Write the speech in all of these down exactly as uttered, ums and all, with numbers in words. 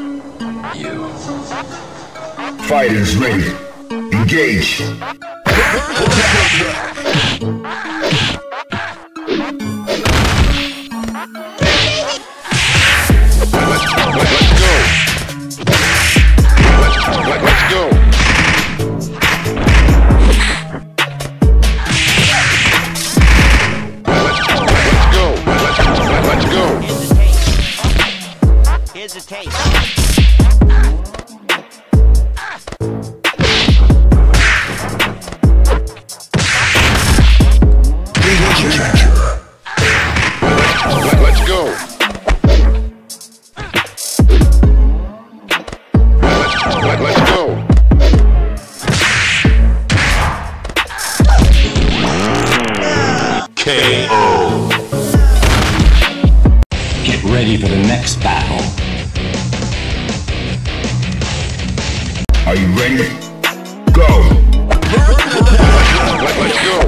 Fighters ready. Engage. Let's go. Let's go. Here's a taste. Let's go. Let's go. K O. Get ready for the next battle. Are you ready? Go! Let's go.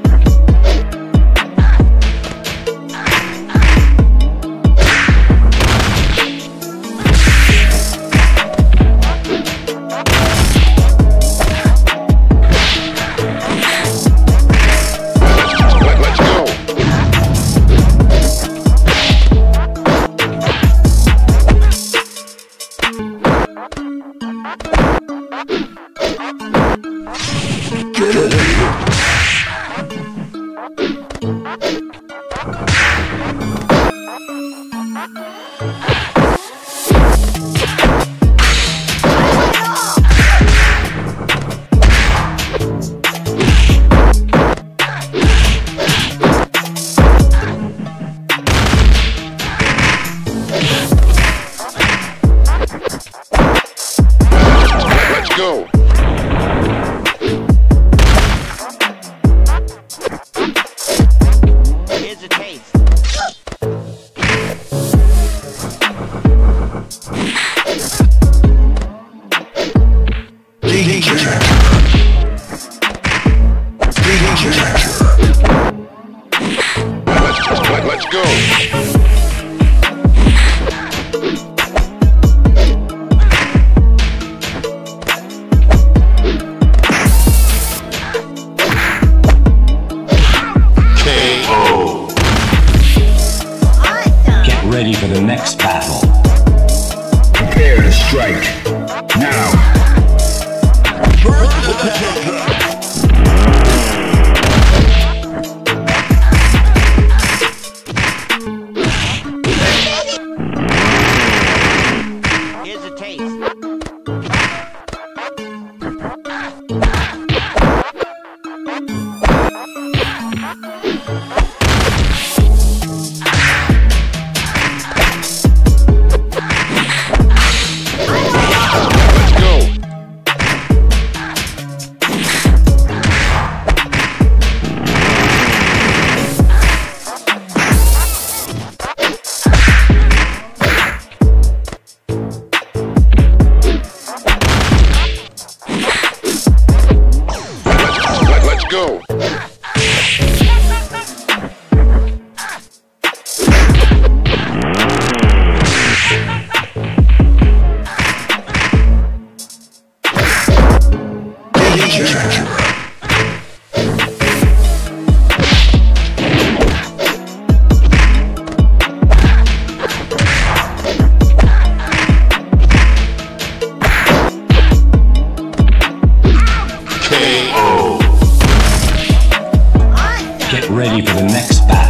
Go. Here's a taste. Let's, let's go. Ready for the next battle. Prepare to strike. Now. Here's a taste. Go. Get ready for the next battle.